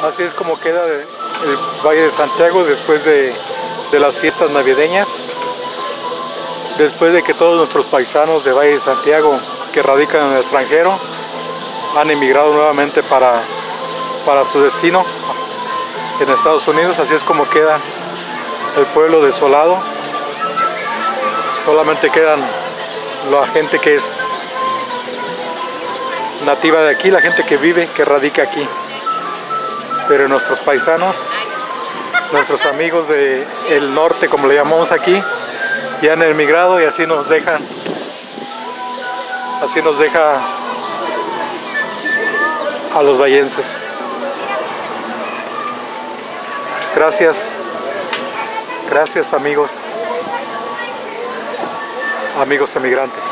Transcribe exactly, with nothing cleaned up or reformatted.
Así es como queda el Valle de Santiago después de, de las fiestas navideñas. Después de que todos nuestros paisanos de Valle de Santiago que radican en el extranjero han emigrado nuevamente para, para su destino en Estados Unidos. Así es como queda el pueblo desolado. Solamente quedan la gente que es nativa de aquí, la gente que vive, que radica aquí. Pero nuestros paisanos, nuestros amigos del norte, como le llamamos aquí, ya han emigrado y así nos dejan, así nos deja a los vallenses. Gracias, gracias amigos, amigos emigrantes.